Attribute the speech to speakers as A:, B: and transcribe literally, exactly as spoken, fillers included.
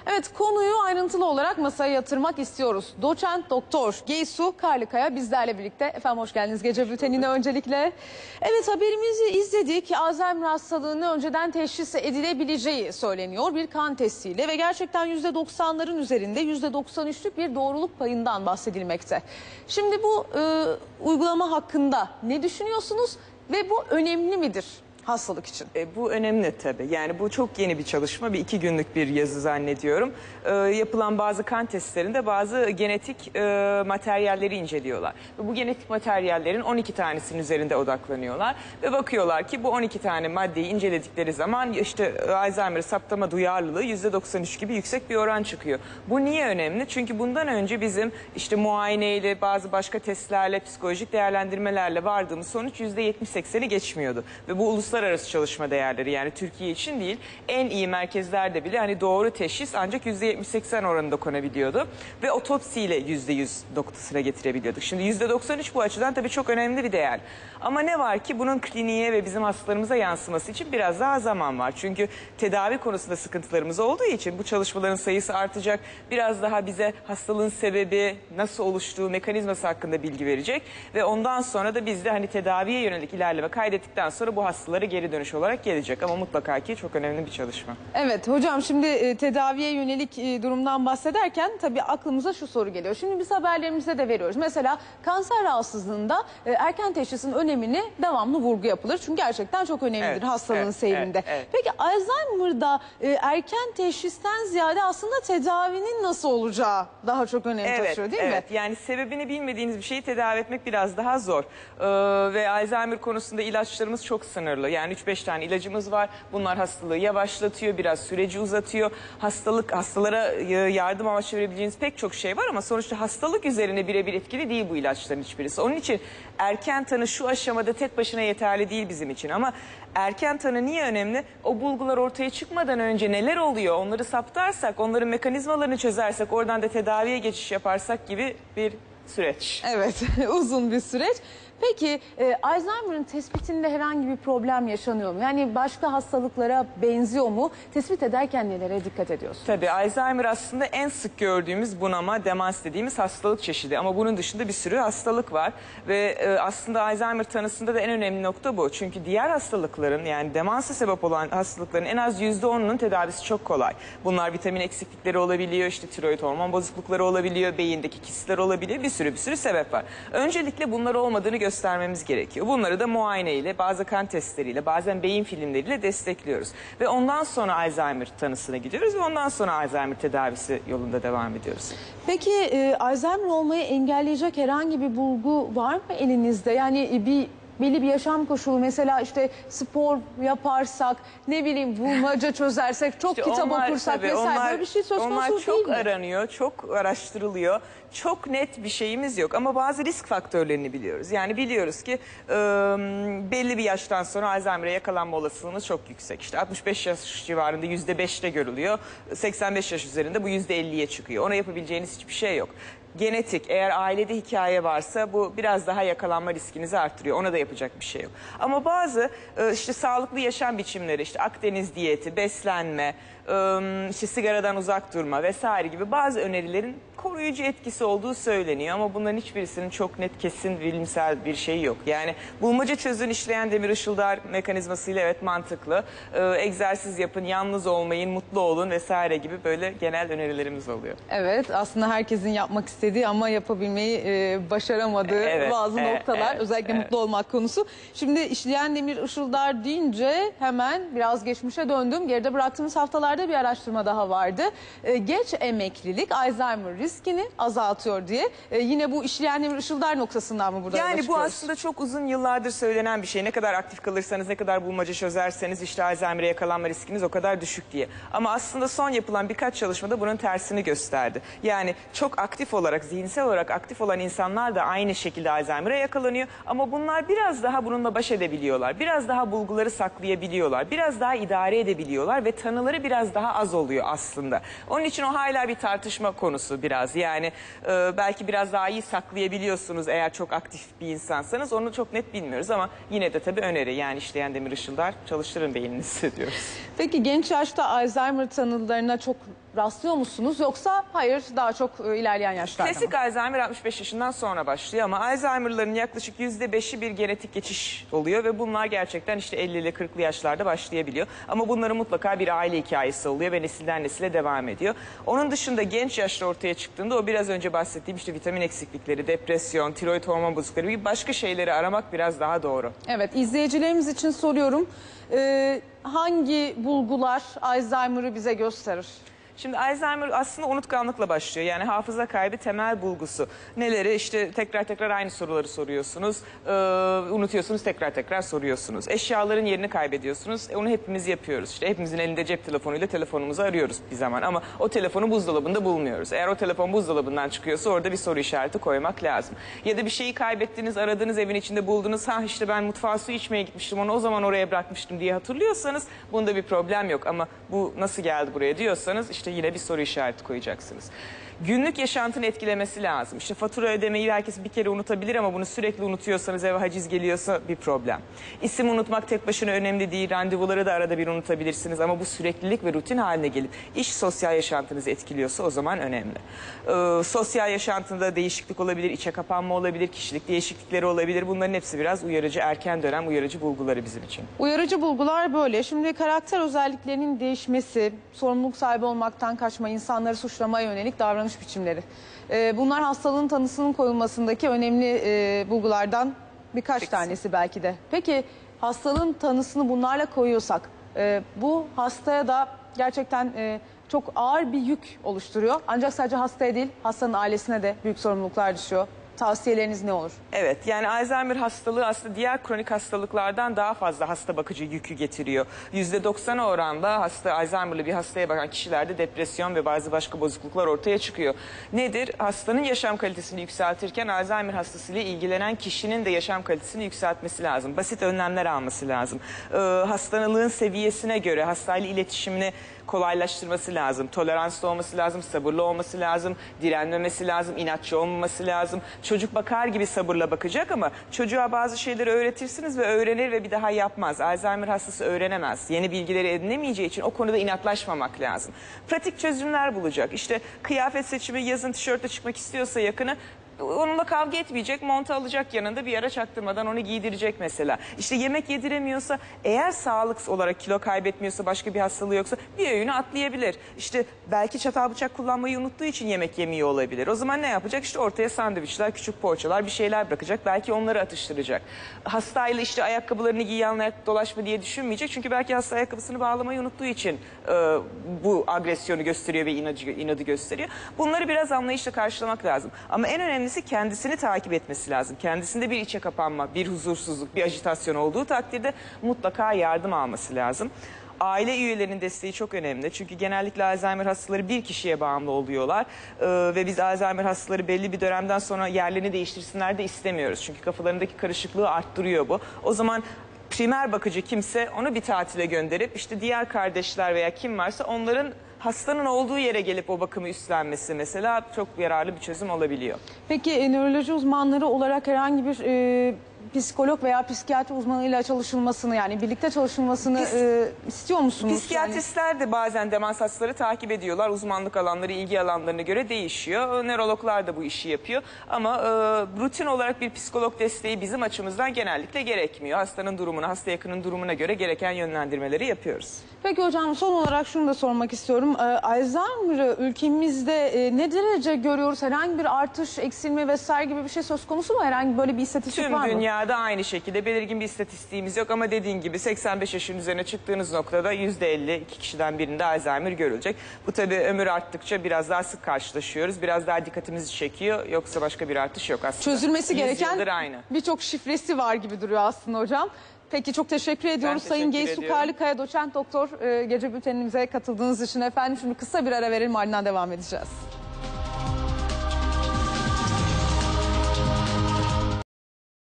A: Evet, konuyu ayrıntılı olarak masaya yatırmak istiyoruz. Doçent Doktor Geysu Karlıkaya bizlerle birlikte. Efendim hoş geldiniz gece bültenine öncelikle. Evet, haberimizi izledik. Alzheimer hastalığını önceden teşhis edilebileceği söyleniyor bir kan testiyle ve gerçekten yüzde doksanların üzerinde yüzde doksan üçlük bir doğruluk payından bahsedilmekte. Şimdi bu e, uygulama hakkında ne düşünüyorsunuz ve bu önemli midir hastalık için?
B: E, bu önemli tabii. Yani bu çok yeni bir çalışma. Bir iki günlük bir yazı zannediyorum. E, yapılan bazı kan testlerinde bazı genetik e, materyalleri inceliyorlar. Ve bu genetik materyallerin on iki tanesinin üzerinde odaklanıyorlar. Ve bakıyorlar ki bu on iki tane maddeyi inceledikleri zaman işte Alzheimer saptama duyarlılığı yüzde doksan üç gibi yüksek bir oran çıkıyor. Bu niye önemli? Çünkü bundan önce bizim işte muayeneyle, bazı başka testlerle, psikolojik değerlendirmelerle vardığımız sonuç yüzde yetmiş sekseni geçmiyordu. Ve bu uluslararası uluslararası çalışma değerleri, yani Türkiye için değil, en iyi merkezlerde bile hani doğru teşhis ancak yüzde yetmiş seksen oranında konabiliyordu ve otopsiyle yüzde yüz noktasına getirebiliyorduk. Şimdi yüzde doksan üç bu açıdan tabii çok önemli bir değer. Ama ne var ki bunun kliniğe ve bizim hastalarımıza yansıması için biraz daha zaman var. Çünkü tedavi konusunda sıkıntılarımız olduğu için bu çalışmaların sayısı artacak. Biraz daha bize hastalığın sebebi, nasıl oluştuğu, mekanizması hakkında bilgi verecek ve ondan sonra da biz de hani tedaviye yönelik ilerleme kaydettikten sonra bu hastaları geri dönüş olarak gelecek, ama mutlaka ki çok önemli bir çalışma.
A: Evet hocam, şimdi e, tedaviye yönelik e, durumdan bahsederken tabii aklımıza şu soru geliyor. Şimdi biz haberlerimizde de veriyoruz. Mesela kanser rahatsızlığında e, erken teşhisin önemini devamlı vurgu yapılır. Çünkü gerçekten çok önemlidir
B: evet,
A: hastalığın
B: evet,
A: seyrinde.
B: Evet, evet.
A: Peki Alzheimer'da e, erken teşhisten ziyade aslında tedavinin nasıl olacağı daha çok önem
B: evet,
A: taşıyor değil
B: evet.
A: mi?
B: Yani sebebini bilmediğiniz bir şeyi tedavi etmek biraz daha zor. Ee, ve Alzheimer konusunda ilaçlarımız çok sınırlı. Yani üç beş tane ilacımız var. Bunlar hastalığı yavaşlatıyor, biraz süreci uzatıyor. Hastalık, hastalara yardım amaçlı verebileceğiniz pek çok şey var ama sonuçta hastalık üzerine birebir etkili değil bu ilaçların hiçbirisi. Onun için erken tanı şu aşamada tek başına yeterli değil bizim için. Ama erken tanı niye önemli? O bulgular ortaya çıkmadan önce neler oluyor? Onları saptarsak, onların mekanizmalarını çözersek, oradan da tedaviye geçiş yaparsak gibi bir süreç.
A: Evet, uzun bir süreç. Peki e, Alzheimer'ın tespitinde herhangi bir problem yaşanıyor mu? Yani başka hastalıklara benziyor mu? Tespit ederken nelere dikkat ediyorsun?
B: Tabii Alzheimer aslında en sık gördüğümüz bunama, demans dediğimiz hastalık çeşidi. Ama bunun dışında bir sürü hastalık var. Ve e, aslında Alzheimer tanısında da en önemli nokta bu. Çünkü diğer hastalıkların, yani demansa sebep olan hastalıkların en az yüzde onunun tedavisi çok kolay. Bunlar vitamin eksiklikleri olabiliyor, işte tiroid hormon bozuklukları olabiliyor, beyindeki kistler olabiliyor, bir sürü bir sürü sebep var. Öncelikle bunlar olmadığını göstermemiz gerekiyor. Bunları da muayene ile, bazı kan testleriyle, bazen beyin filmleriyle destekliyoruz. Ve ondan sonra Alzheimer tanısına gidiyoruz ve ondan sonra Alzheimer tedavisi yolunda devam ediyoruz.
A: Peki e, Alzheimer olmayı engelleyecek herhangi bir bulgu var mı elinizde? Yani e, bir belli bir yaşam koşulu, mesela işte spor yaparsak, ne bileyim bulmaca çözersek, çok
B: İşte
A: kitap
B: onlar,
A: okursak
B: tabii,
A: vesaire,
B: onlar,
A: böyle bir şey söz konusu
B: onlar
A: değil
B: çok
A: mi?
B: aranıyor, çok araştırılıyor. Çok net bir şeyimiz yok ama bazı risk faktörlerini biliyoruz. Yani biliyoruz ki e, belli bir yaştan sonra Alzheimer'e yakalanma olasılığımız çok yüksek. İşte altmış beş yaş civarında yüzde beşte görülüyor. seksen beş yaş üzerinde bu yüzde elliye çıkıyor. Ona yapabileceğiniz hiçbir şey yok. Genetik, eğer ailede hikaye varsa bu biraz daha yakalanma riskinizi arttırıyor. Ona da yapacak bir şey yok. Ama bazı işte sağlıklı yaşam biçimleri, işte Akdeniz diyeti, beslenme, işte sigaradan uzak durma vesaire gibi bazı önerilerin koruyucu etkisi olduğu söyleniyor. Ama bunların hiçbirisinin çok net, kesin bilimsel bir şeyi yok. Yani bulmaca çözün, işleyen demir ışıldar mekanizmasıyla evet mantıklı. Egzersiz yapın, yalnız olmayın, mutlu olun vesaire gibi böyle genel önerilerimiz oluyor.
A: Evet, aslında herkesin yapmak istediği ama yapabilmeyi e, başaramadığı
B: evet,
A: bazı
B: evet,
A: noktalar,
B: evet,
A: özellikle
B: evet.
A: mutlu olmak konusu. Şimdi işleyen demir ışıldar deyince hemen biraz geçmişe döndüm. Geride bıraktığımız haftalarda bir araştırma daha vardı. E, geç emeklilik Alzheimer riskini azaltıyor diye. E, yine bu işleyen demir ışıldar noktasından mı burada yola
B: Yani bu
A: çıkıyoruz?
B: aslında çok uzun yıllardır söylenen bir şey. Ne kadar aktif kalırsanız, ne kadar bulmaca çözerseniz işte Alzheimer'e yakalanma riskiniz o kadar düşük diye. Ama aslında son yapılan birkaç çalışmada bunun tersini gösterdi. Yani çok aktif olarak, zihinsel olarak aktif olan insanlar da aynı şekilde Alzheimer'e yakalanıyor. Ama bunlar biraz daha bununla baş edebiliyorlar. Biraz daha bulguları saklayabiliyorlar. Biraz daha idare edebiliyorlar ve tanıları biraz biraz daha az oluyor aslında. Onun için o hala bir tartışma konusu biraz. Yani e, belki biraz daha iyi saklayabiliyorsunuz eğer çok aktif bir insansanız. Onu çok net bilmiyoruz ama yine de tabii öneri. Yani işleyen demir ışıldar, çalıştırın beyninizi diyoruz.
A: Peki genç yaşta Alzheimer tanılarına çok rastlıyor musunuz yoksa hayır daha çok e, ilerleyen yaşlarda mı?
B: Klasik Alzheimer altmış beş yaşından sonra başlıyor ama Alzheimer'ların yaklaşık yüzde beşi bir genetik geçiş oluyor ve bunlar gerçekten işte ellili kırklı yaşlarda başlayabiliyor. Ama bunların mutlaka bir aile hikayesi oluyor ve nesilden nesile devam ediyor. Onun dışında genç yaşta ortaya çıktığında o biraz önce bahsettiğim işte vitamin eksiklikleri, depresyon, tiroid hormon bozuklukları gibi başka şeyleri aramak biraz daha doğru.
A: Evet, izleyicilerimiz için soruyorum. Ee, hangi bulgular Alzheimer'ı bize gösterir?
B: Şimdi Alzheimer aslında unutkanlıkla başlıyor. Yani hafıza kaybı temel bulgusu. Neleri? İşte tekrar tekrar aynı soruları soruyorsunuz. Ee, unutuyorsunuz, tekrar tekrar soruyorsunuz. Eşyaların yerini kaybediyorsunuz. E, onu hepimiz yapıyoruz. İşte hepimizin elinde cep telefonuyla telefonumuzu arıyoruz bir zaman. Ama o telefonu buzdolabında bulmuyoruz. Eğer o telefon buzdolabından çıkıyorsa orada bir soru işareti koymak lazım. Ya da bir şeyi kaybettiniz, aradınız, evin içinde buldunuz. Ha işte ben mutfağa su içmeye gitmiştim, onu o zaman oraya bırakmıştım diye hatırlıyorsanız bunda bir problem yok. Ama bu nasıl geldi buraya diyorsanız işte İşte yine bir soru işareti koyacaksınız. Günlük yaşantını etkilemesi lazım. İşte fatura ödemeyi herkes bir kere unutabilir ama bunu sürekli unutuyorsanız, eve haciz geliyorsa bir problem. İsim unutmak tek başına önemli değil. Randevuları da arada bir unutabilirsiniz ama bu süreklilik ve rutin haline gelip iş sosyal yaşantınızı etkiliyorsa o zaman önemli. Ee, sosyal yaşantında değişiklik olabilir, içe kapanma olabilir, kişilik değişiklikleri olabilir. Bunların hepsi biraz uyarıcı, erken dönem uyarıcı bulguları bizim için.
A: Uyarıcı bulgular böyle. Şimdi karakter özelliklerinin değişmesi, sorumluluk sahibi olmaktan kaçma, insanları suçlamaya yönelik davranış biçimleri. Ee, bunlar hastalığın tanısının koyulmasındaki önemli e, bulgulardan birkaç
B: Peki.
A: tanesi belki de. Peki hastalığın tanısını bunlarla koyuyorsak e, bu hastaya da gerçekten e, çok ağır bir yük oluşturuyor. Ancak sadece hastaya değil, hastanın ailesine de büyük sorumluluklar düşüyor. Tavsiyeleriniz ne olur?
B: Evet, yani Alzheimer hastalığı aslında diğer kronik hastalıklardan daha fazla hasta bakıcı yükü getiriyor. yüzde doksana oranla hasta, Alzheimer'lı bir hastaya bakan kişilerde depresyon ve bazı başka bozukluklar ortaya çıkıyor. Nedir? Hastanın yaşam kalitesini yükseltirken Alzheimer hastasıyla ilgilenen kişinin de yaşam kalitesini yükseltmesi lazım. Basit önlemler alması lazım. Ee, hastalığın seviyesine göre hastayla iletişimini kolaylaştırması lazım. Toleranslı olması lazım, sabırlı olması lazım, direnmemesi lazım, inatçı olmaması lazım. Çocuk bakar gibi sabırla bakacak ama çocuğa bazı şeyleri öğretirsiniz ve öğrenir ve bir daha yapmaz. Alzheimer hastası öğrenemez. Yeni bilgileri edinemeyeceği için o konuda inatlaşmamak lazım. Pratik çözümler bulacak. İşte kıyafet seçimi, yazın tişörtle çıkmak istiyorsa yakını, onunla kavga etmeyecek, montu alacak yanında, bir ara çaktırmadan onu giydirecek mesela. İşte yemek yediremiyorsa, eğer sağlık olarak kilo kaybetmiyorsa, başka bir hastalığı yoksa bir öğünü atlayabilir. İşte belki çatal bıçak kullanmayı unuttuğu için yemek yemiyor olabilir. O zaman ne yapacak? İşte ortaya sandviçler, küçük poğaçalar, bir şeyler bırakacak. Belki onları atıştıracak. Hastayla işte ayakkabılarını giy, yanına ayak dolaşma diye düşünmeyecek. Çünkü belki hasta ayakkabısını bağlamayı unuttuğu için e, bu agresyonu gösteriyor ve inadı, inadı gösteriyor. Bunları biraz anlayışla karşılamak lazım. Ama en önemli kendisini takip etmesi lazım. Kendisinde bir içe kapanma, bir huzursuzluk, bir ajitasyon olduğu takdirde mutlaka yardım alması lazım. Aile üyelerinin desteği çok önemli. Çünkü genellikle Alzheimer hastaları bir kişiye bağımlı oluyorlar. Ee, ve biz Alzheimer hastaları belli bir dönemden sonra yerlerini değiştirsinler de istemiyoruz. Çünkü kafalarındaki karışıklığı arttırıyor bu. O zaman primer bakıcı kimse onu bir tatile gönderip işte diğer kardeşler veya kim varsa onların hastanın olduğu yere gelip o bakımı üstlenmesi mesela çok yararlı bir çözüm olabiliyor.
A: Peki e, nöroloji uzmanları olarak herhangi bir e, psikolog veya psikiyatri uzmanıyla çalışılmasını, yani birlikte çalışılmasını e, istiyor musunuz?
B: Psikiyatristler de bazen demans hastaları takip ediyorlar. Uzmanlık alanları, ilgi alanlarına göre değişiyor. Nörologlar da bu işi yapıyor. Ama e, rutin olarak bir psikolog desteği bizim açımızdan genellikle gerekmiyor. Hastanın durumuna, hasta yakının durumuna göre gereken yönlendirmeleri yapıyoruz.
A: Peki hocam, son olarak şunu da sormak istiyorum. E, Alzheimer'ı ülkemizde e, ne derece görüyoruz? Herhangi bir artış, eksilme vesaire gibi bir şey söz konusu mu? Herhangi böyle bir istatistik
B: Tüm
A: var mı?
B: dünyada aynı şekilde belirgin bir istatistiğimiz yok ama dediğin gibi seksen beş yaşın üzerine çıktığınız noktada yüzde elli iki kişiden birinde Alzheimer görülecek. Bu tabii ömür arttıkça biraz daha sık karşılaşıyoruz. Biraz daha dikkatimizi çekiyor. Yoksa başka bir artış yok aslında.
A: Çözülmesi gereken
B: aynı.
A: birçok şifresi var gibi duruyor aslında hocam. Peki çok teşekkür ediyoruz
B: teşekkür
A: Sayın Geysu
B: ediyorum.
A: Karlıkaya, doçent doktor, e, gece bültenimize katıldığınız için efendim. Şimdi kısa bir ara verelim, ardından devam edeceğiz.